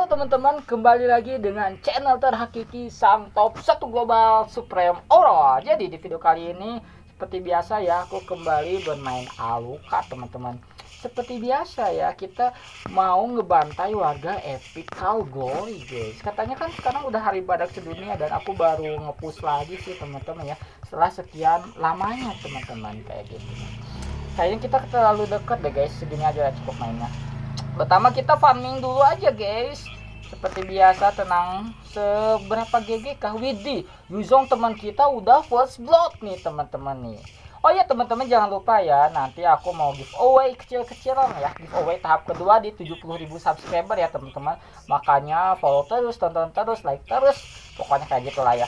teman-teman, kembali lagi dengan channel terhakiki sang top 1 global Supreme Aura. Jadi di video kali ini seperti biasa ya, aku kembali bermain Alucard teman-teman. Seperti biasa ya, kita mau ngebantai warga Epic Cowboy guys. Katanya kan sekarang udah hari badak sedunia dan aku baru nge-push lagi sih teman-teman ya, setelah sekian lamanya teman-teman kayak gitu. Kayaknya kita terlalu dekat deh guys, segini aja cukup mainnya. Pertama kita farming dulu aja guys. Seperti biasa, tenang. Seberapa GG kah? Widih, Yuzong teman kita udah first blood nih teman-teman nih. Oh ya teman-teman, jangan lupa ya, nanti aku mau giveaway kecil-kecilan ya. Giveaway tahap kedua di 70.000 subscriber ya teman-teman. Makanya follow terus, tonton terus, like terus. Pokoknya kayak gitulah ya.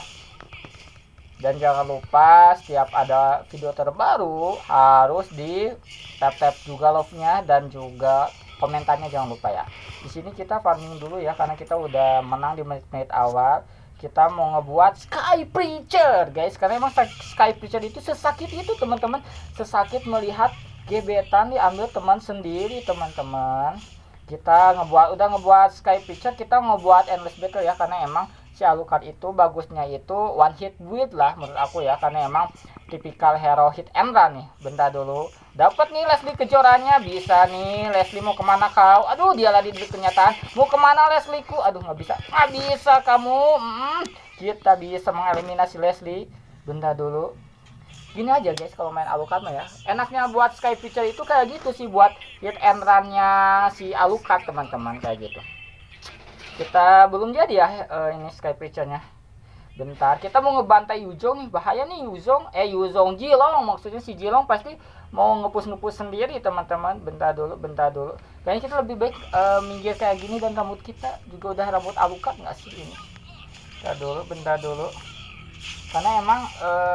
Dan jangan lupa setiap ada video terbaru harus di tap-tap juga love-nya dan juga komentarnya, jangan lupa ya. Di sini kita farming dulu ya, karena kita udah menang di menit-menit awal. Kita mau ngebuat Sky Preacher guys, karena emang Sky Preacher itu sesakit itu teman-teman, sesakit melihat gebetan diambil teman sendiri teman-teman. Kita udah ngebuat Sky Preacher, kita ngebuat Endless Battle ya, karena emang si Alucard itu bagusnya itu one hit build lah menurut aku ya, karena emang tipikal hero hit and run nih. Bentar dulu, dapat nih Leslie kejorannya, bisa nih. Leslie mau kemana kau? Aduh, dia lagi di kenyataan. Mau kemana Leslie ku? Aduh, nggak bisa kamu. Kita bisa mengeliminasi Leslie. Bentar dulu. Gini aja guys, kalau main Alucard mah ya, enaknya buat Sky Preacher itu kayak gitu sih, buat hit and run-nya si Alucard teman-teman kayak gitu. Kita belum jadi ya ini Sky Preacher-nya. Bentar, kita mau ngebantai Yuzong nih, bahaya nih Yuzong Jilong, maksudnya si Jilong pasti mau ngepus sendiri teman-teman. Bentar dulu. Kayaknya kita lebih baik minggir kayak gini, dan rambut kita juga udah rambut Alucard nggak sih ini? Bentar dulu. Karena emang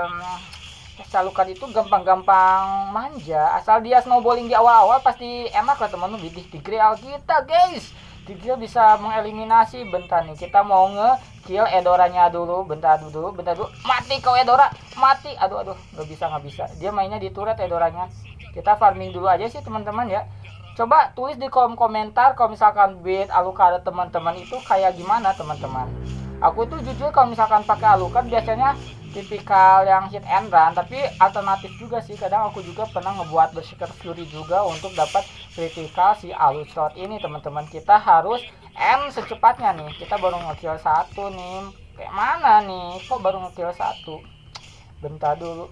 Alucard itu gampang-gampang manja, asal dia snowballing di awal-awal pasti enak lah teman-teman. Widih, Tigreal kita guys. Tigreal bisa mengeliminasi. Bentar nih, kita mau nge-kill Edoranya dulu. Bentar dulu. Mati kau Edora, mati. Aduh, nggak bisa. Dia mainnya di turret Edoranya. Kita farming dulu aja sih teman-teman ya. Coba tulis di kolom komentar kalau misalkan build Alucard teman-teman itu kayak gimana teman-teman. Aku itu jujur kalau misalkan pakai Alucard biasanya tipikal yang hit and run, tapi alternatif juga sih. Kadang aku juga pernah ngebuat Berserker Fury juga untuk dapat critical si Alucard ini teman-teman. Kita harus end secepatnya nih. Kita baru nge-kill 1 nih. Kayak mana nih? Kok baru nge-kill 1? Bentar dulu.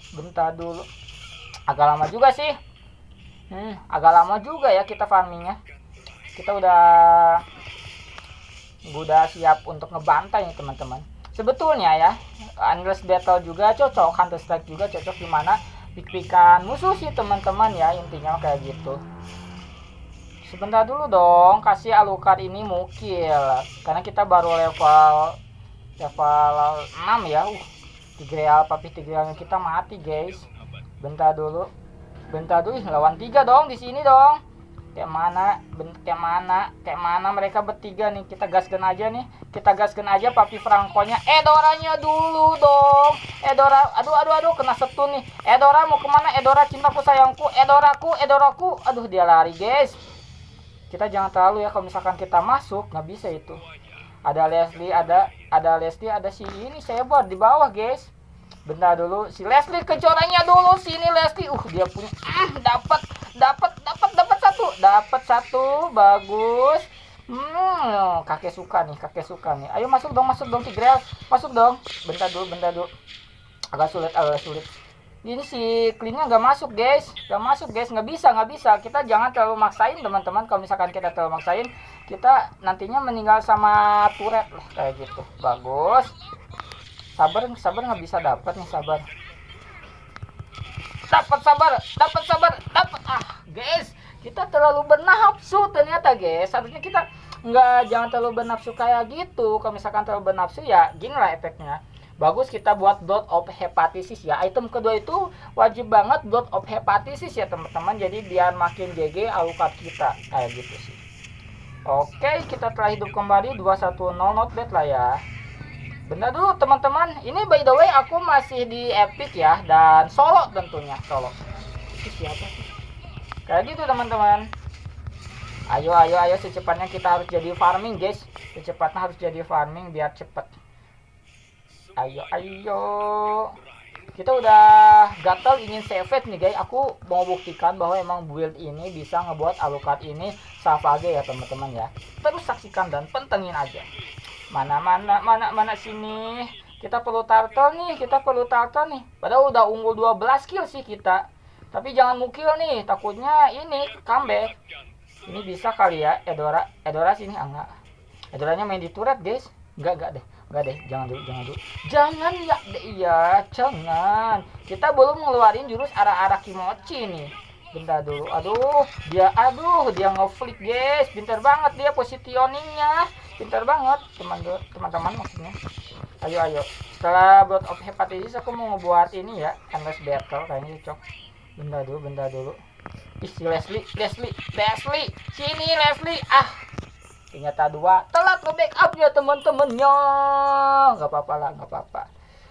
Agak lama juga sih. Agak lama juga ya kita farmingnya. Kita udah siap untuk ngebantai nih teman-teman. Sebetulnya ya, Endless Battle juga cocok, Counter Strike juga cocok, dimana pik-pikan musuh sih teman-teman ya, intinya kayak gitu. Sebentar dulu dong, kasih Alucard ini mukil, karena kita baru level 6 ya. Tigreal kita mati guys. Bentar dulu, lawan 3 dong di sini dong. Kayak mana mereka bertiga nih. Kita gaskan aja Papi Franco-nya. Edoranya dulu dong. Edora, aduh kena setun nih. Edora mau kemana? Edora cintaku sayangku, Edoraku. Aduh, dia lari guys. Kita jangan terlalu ya, kalau misalkan kita masuk nggak bisa itu. Ada Leslie, ada si ini Saber di bawah guys. Bentar dulu, si Leslie kejorannya dulu. Sini Leslie, dia punya dapat satu, bagus. Kakek suka nih. Ayo masuk dong Tigreal, masuk dong. Bentar dulu. Agak sulit. Ini si cleannya nggak masuk guys, nggak bisa. Kita jangan terlalu maksain teman-teman. Kalau misalkan kita terlalu maksain, kita nantinya meninggal sama turret lah kayak gitu. Bagus. Sabar nggak bisa dapat nih, sabar. Dapat. Guys, kita terlalu bernafsu ternyata guys. Harusnya kita jangan terlalu bernafsu kayak gitu. Kalau misalkan terlalu bernafsu ya gini lah efeknya. Bagus, kita buat Blood of Hepatitis ya. Item kedua itu wajib banget Blood of Hepatitis ya teman-teman. Jadi biar makin GG Alucard kita kayak gitu sih. Oke, kita telah hidup kembali 210, not bad lah ya. Benar dulu teman-teman. Ini by the way aku masih di Epic ya, dan solo tentunya, solo. Itu siapa sih? Kayak gitu teman-teman. Ayo, ayo, ayo, secepatnya kita harus jadi farming, guys. Secepatnya harus jadi farming biar cepet. Ayo, ayo. Kita udah gatel ingin save nih, guys. Aku mau buktikan bahwa emang build ini bisa ngebuat Alucard ini savage ya, teman-teman ya. Terus saksikan dan pentengin aja. Mana sini. Kita perlu turtle nih, Padahal udah unggul 12 kill sih kita. Tapi jangan mukil nih, takutnya ini comeback. Ini bisa kali ya, Edora sini enggak. Edoranya main di turret, guys. Enggak deh, jangan dulu. Jangan ya deh, iya, jangan. Kita belum ngeluarin jurus arah-arah Kimochi nih. Bentar dulu. Aduh, dia ngeflick, guys. Pintar banget dia positioningnya. Pintar banget, teman-teman maksudnya. Ayo. Setelah Blood of Hepatitis aku mau ngebuat ini ya, endless battle kayaknya cocok. Bentar dulu. Isi Leslie. Sini Leslie. Ternyata 2. Telat nge-backup ya teman-temannya. Gak apa-apa.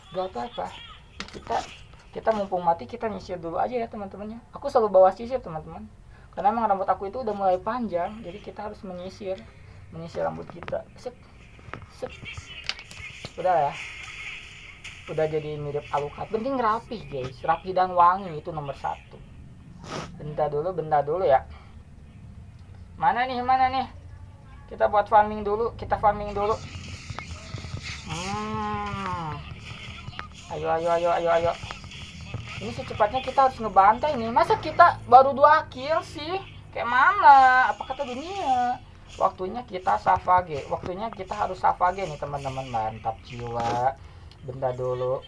Kita mumpung mati kita nyisir dulu aja ya teman-temannya. Aku selalu bawa sisir teman-teman. Karena emang rambut aku itu udah mulai panjang, jadi kita harus menyisir rambut kita. Set. Udah ya. Udah jadi mirip Alucard. Penting rapi, guys. Rapi dan wangi itu nomor 1. Bentar dulu ya. Mana nih? Kita buat farming dulu. Ayo. Ini secepatnya kita harus ngebantai nih. Masa kita baru 2 kill sih? Kayak mana? Apa kata dunia? Waktunya kita savage. Waktunya kita harus savage nih teman-teman. Mantap jiwa. Bentar dulu.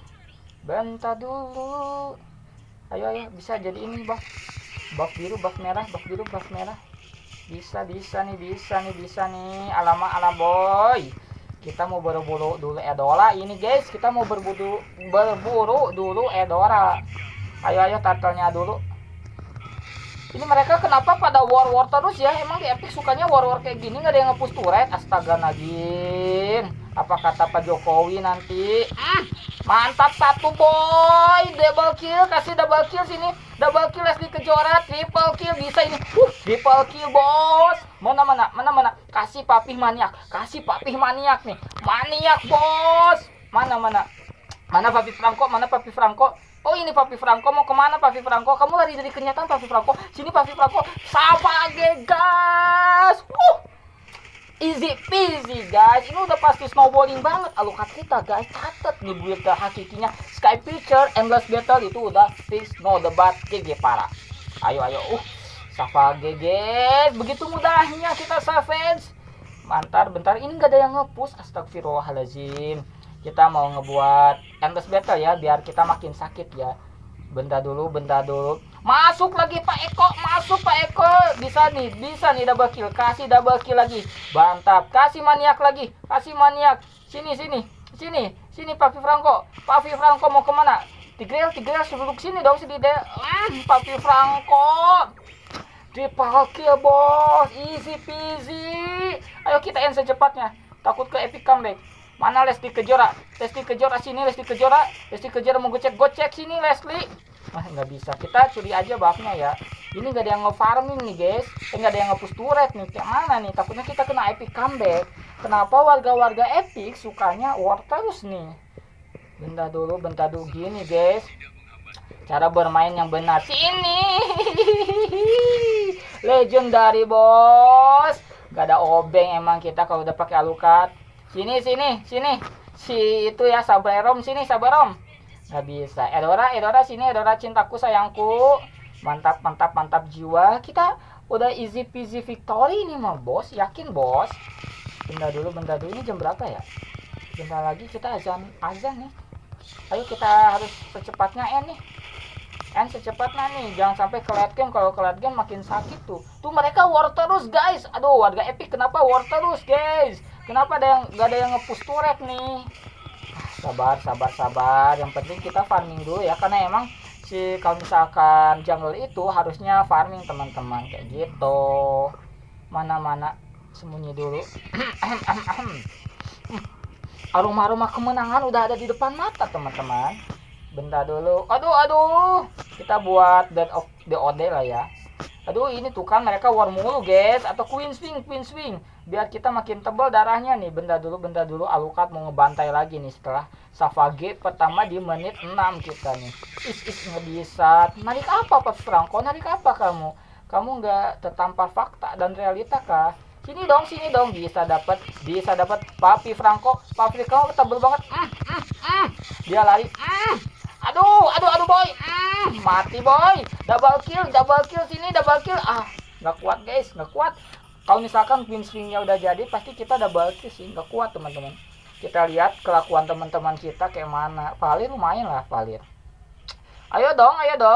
Ayo, bisa jadi ini buff biru, buff merah. Bisa nih. Ala boy. Kita mau berburu dulu Edora ini, guys. Kita mau berburu dulu Edora. Ayo turtle-nya dulu. Ini mereka kenapa pada war terus ya? Emang di Epic sukanya war kayak gini, nggak ada yang nge-push turret. Astaga Nadine. Apa kata Pak Jokowi nanti? Mantap 1 boy. Double kill, kasih double kill sini. Double kill Leslie Kejora, triple kill bisa ini. Triple kill bos. Mana? Kasih papih maniak nih. Maniak bos. Mana Papi Franco? Oh ini Papi Franco, mau kemana Papi Franco? Kamu lari dari kenyataan Papi Franco. Sini Papi Franco, savage gas. Easy peasy guys. Ini udah pasti snowballing banget Alucard kita guys. Catat nih build hakikinya Sky Pitcher, Endless Battle itu udah fix, no debat, GG parah. Ayo. Savage guys. Begitu mudahnya kita savage. Bentar, ini nggak ada yang nge-push. Astagfirullahaladzim. Kita mau ngebuat Endless Battle ya, biar kita makin sakit ya. Bentar dulu. Masuk lagi Pak Eko. Bisa nih double kill. Kasih double kill lagi. Mantap. Kasih maniak lagi. Sini Papi Franco mau kemana? Tigreal duduk sini dong sini deh. Papi Franco. Triple kill bos. Easy peasy. Ayo kita end secepatnya. Takut ke epic comeback. Mana Leslie Kejora sini. Leslie Kejora mau gocek sini Leslie. Nggak bisa, kita curi aja buffnya ya. Ini nggak ada yang nge-farming nih guys. Nggak ada yang nge-push turret nih. Kayak mana nih, takutnya kita kena epic comeback. Kenapa warga epic sukanya war terus nih? Bentar dulu gini guys. Cara bermain yang benar sini. Legendary bos. Gak ada obeng emang kita kalau udah pakai Alucard. Sini. Si itu ya Sabarom sini. Nggak bisa. Edora sini. Edora cintaku sayangku. Mantap jiwa. Kita udah easy peasy victory ini mah bos. Yakin bos. Bentar dulu. Ini jam berapa ya? Bentar lagi kita azan nih. Ayo kita harus secepatnya nih. Secepatnya nih. Jangan sampai ke late game. Kalau ke late game makin sakit tuh. Tuh mereka war terus guys. Aduh warga epic kenapa war terus guys? Kenapa gak ada yang nge-push turret nih? Sabar. Yang penting kita farming dulu ya. Karena emang kalau misalkan jungle itu harusnya farming teman-teman. Kayak gitu. Mana sembunyi dulu. Aroma kemenangan udah ada di depan mata teman-teman. Bentar dulu. Aduh. Kita buat Dead of the Ode lah ya. Aduh, ini tuh kan mereka war mulu guys. Atau queen swing. Biar kita makin tebal darahnya nih. Benda dulu. Alucard mau ngebantai lagi nih setelah Savage pertama di menit 6 kita nih. Ngebisat. Narik apa Pak Franco? Narik apa kamu? Kamu nggak tertampar fakta dan realita kah? Sini dong. Bisa dapat Papi Franco tebel banget. Dia lari. Aduh boy. Mati boy. Double kill sini, double kill. Nggak kuat guys, nggak kuat. Kalau misalkan queen swingnya udah jadi, pasti kita double kill sih. Nggak kuat teman-teman. Kita lihat kelakuan teman-teman kita kayak mana. Valir lumayan lah, Valir. Ayo dong.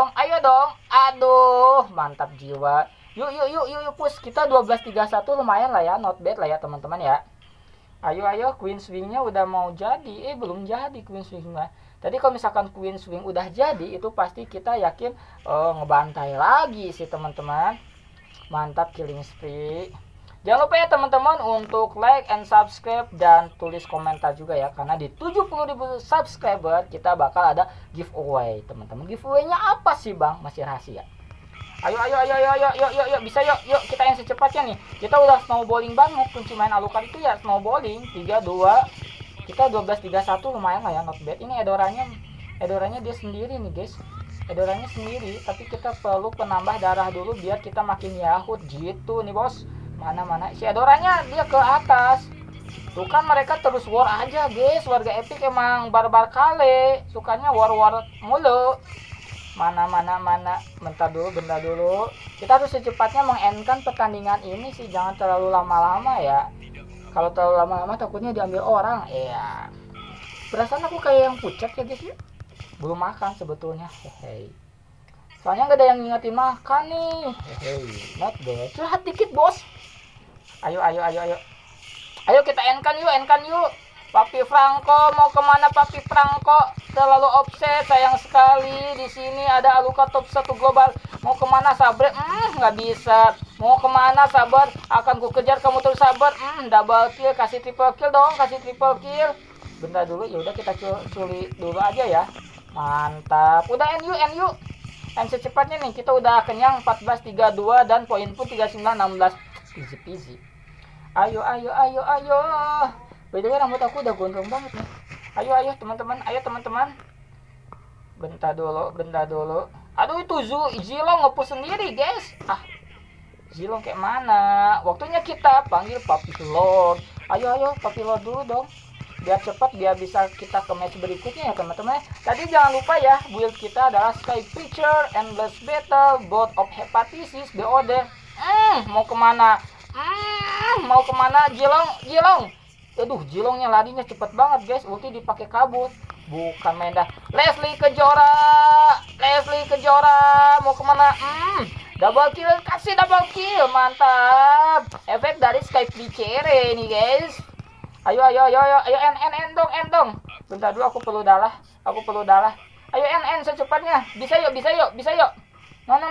Aduh, mantap jiwa. Yuk push. Kita 12-31 lumayan lah ya, not bad lah ya teman-teman ya. Ayo queen swingnya udah mau jadi. Belum jadi queen swingnya. Tadi kalau misalkan queen swing udah jadi, itu pasti kita yakin ngebantai lagi sih teman-teman. Mantap killing spree. Jangan lupa ya teman-teman untuk like and subscribe dan tulis komentar juga ya, karena di 70.000 subscriber kita bakal ada giveaway teman-teman. Giveaway-nya apa sih bang? Masih rahasia. Ayo, bisa yuk kita yang secepatnya nih. Kita udah snowballing banget, kunci main Alucard itu ya snowballing. 3-2. Kita 12-31 lumayan lah ya, not bad. Ini Edoranya dia sendiri nih guys. Edoranya sendiri, tapi kita perlu penambah darah dulu biar kita makin yahut gitu nih bos. Mana si Edoranya dia ke atas. Tuh kan mereka terus war aja guys. Warga Epic emang barbar kali. Sukanya war mulu. Mana. Bentar dulu. Kita harus secepatnya mengendkan pertandingan ini sih. Jangan terlalu lama-lama ya. Kalau terlalu lama-lama takutnya diambil orang. Iya. Perasaan aku kayak yang pucat ya guys ya. Belum makan sebetulnya. Hehe. Soalnya nggak ada yang ngingetin makan nih. Hehe. Not bad. Curhat dikit bos. Ayo. Ayo kita endkan yuk. Papi Franco mau kemana Papi Franco? Terlalu offset, sayang sekali. Di sini ada Alucard top 1 global. Mau kemana Sabar? Nggak bisa. Mau kemana Sabar? Akan ku kejar, kamu terus sabar. Double kill, kasih triple kill dong, Bentar dulu, ya udah kita curi dulu aja ya. Mantap. Udah NU. End secepatnya nih, kita udah kenyang 14-32 dan poin pun 39-16. Easy peasy. Ayo. By the way, rambut aku udah gondrong banget nih. Ayo teman-teman. Bentar dulu. Aduh, itu Zilong ngepush sendiri guys. Zilong kayak mana? Waktunya kita panggil Papi Lord. Ayo Papi Lord dulu dong. Biar cepat, biar bisa kita ke match berikutnya ya teman-teman. Tadi jangan lupa ya, build kita adalah Sky Preacher, Endless Battle, Board of Hepatitis, BOD. Mau kemana Zilong? Aduh, Zilongnya larinya cepet banget guys. Ulti dipakai kabur. Bukan main dah. Leslie Kejora mau kemana? Double kill, kasih double kill. Mantap. Efek dari Sky Preacher nih guys. Ayo end dong. Bentar dulu, aku perlu darah. Ayo end secepatnya. Bisa yuk. Mana.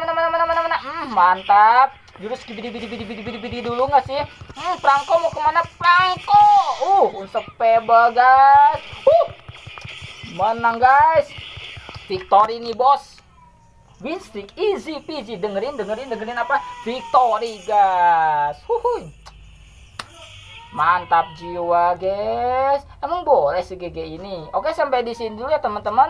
Mantap. Jurus bidi dulu nggak sih? Franco mau kemana? Unstoppable guys. Menang guys. Victory nih bos. Win streak easy peasy. Dengerin apa? Victory guys. Mantap jiwa guys. Emang boleh si GG ini. Oke, sampai di sini dulu ya teman-teman.